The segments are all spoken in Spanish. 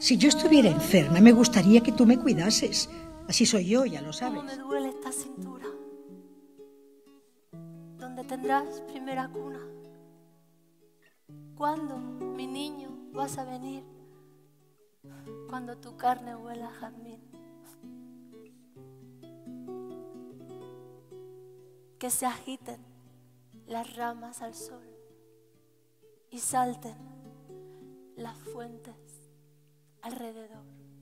Si yo estuviera enferma, me gustaría que tú me cuidases. Así soy yo, ya lo sabes. Cómo me duele esta cintura, donde tendrás primera cuna. ¿Cuándo, mi niño, vas a venir? Cuando tu carne huela a jazmín. Que se agiten las ramas al sol y salten las fuentes alrededor.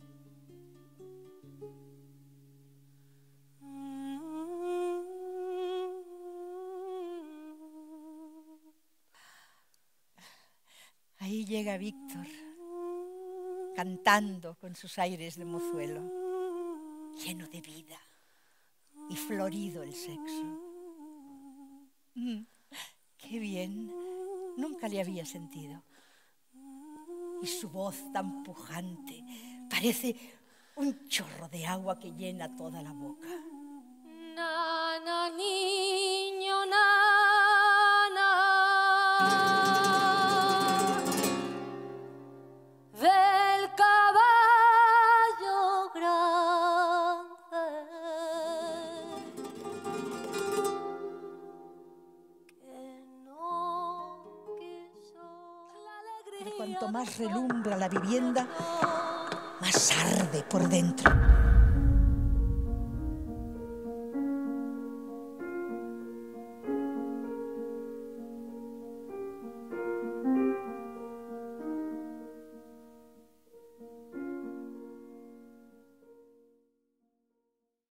Ahí llega Víctor, cantando con sus aires de mozuelo, lleno de vida y florido el sexo. ¡Qué bien! Nunca le había sentido. Y su voz tan pujante parece un chorro de agua que llena toda la boca. Nana, niño, nana. Del caballo grande. Que no quiso la alegría. Pero cuanto más relumbra la vivienda, más arde por dentro.